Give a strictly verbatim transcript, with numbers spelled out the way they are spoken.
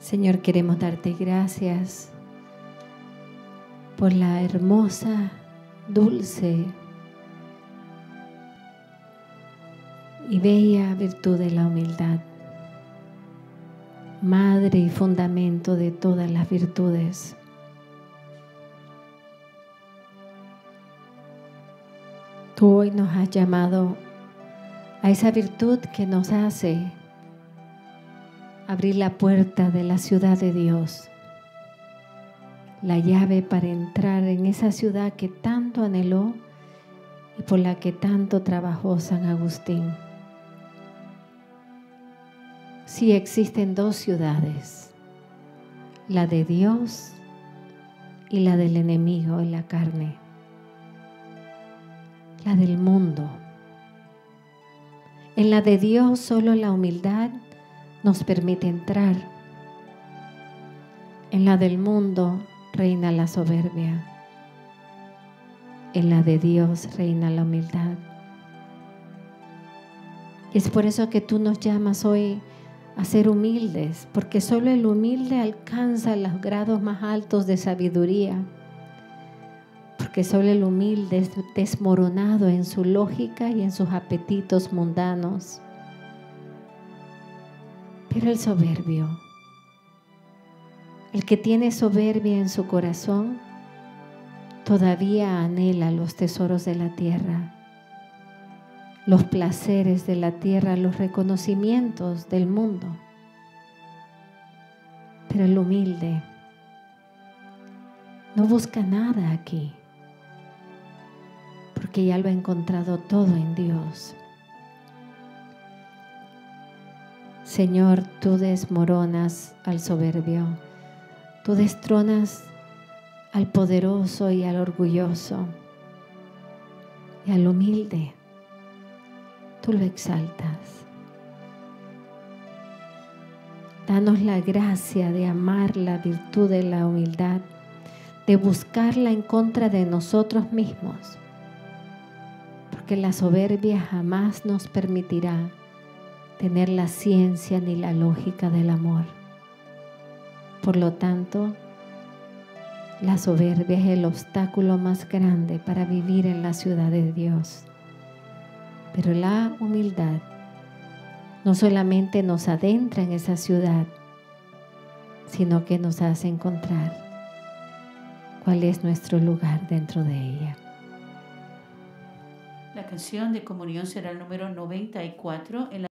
Señor, queremos darte gracias por la hermosa, dulce y bella virtud de la humildad, madre y fundamento de todas las virtudes. Tú hoy nos has llamado a esa virtud que nos hace abrir la puerta de la ciudad de Dios, la llave para entrar en esa ciudad que tanto anheló y por la que tanto trabajó San Agustín. Sí existen dos ciudades, la de Dios y la del enemigo en la carne, la del mundo. En la de Dios solo la humildad nos permite entrar. En la del mundo reina la soberbia. En la de Dios reina la humildad. Es por eso que tú nos llamas hoy a ser humildes, porque solo el humilde alcanza los grados más altos de sabiduría, porque solo el humilde es desmoronado en su lógica y en sus apetitos mundanos. Pero el soberbio, el que tiene soberbia en su corazón, todavía anhela los tesoros de la tierra, los placeres de la tierra, los reconocimientos del mundo. Pero el humilde no busca nada aquí, porque ya lo ha encontrado todo en Dios. Señor, tú desmoronas al soberbio, tú destronas al poderoso y al orgulloso, y al humilde tú lo exaltas. Danos la gracia de amar la virtud de la humildad, de buscarla en contra de nosotros mismos, porque la soberbia jamás nos permitirá tener la ciencia ni la lógica del amor. Por lo tanto, la soberbia es el obstáculo más grande para vivir en la ciudad de Dios. Pero la humildad no solamente nos adentra en esa ciudad, sino que nos hace encontrar cuál es nuestro lugar dentro de ella. La canción de comunión será el número noventa y cuatro en la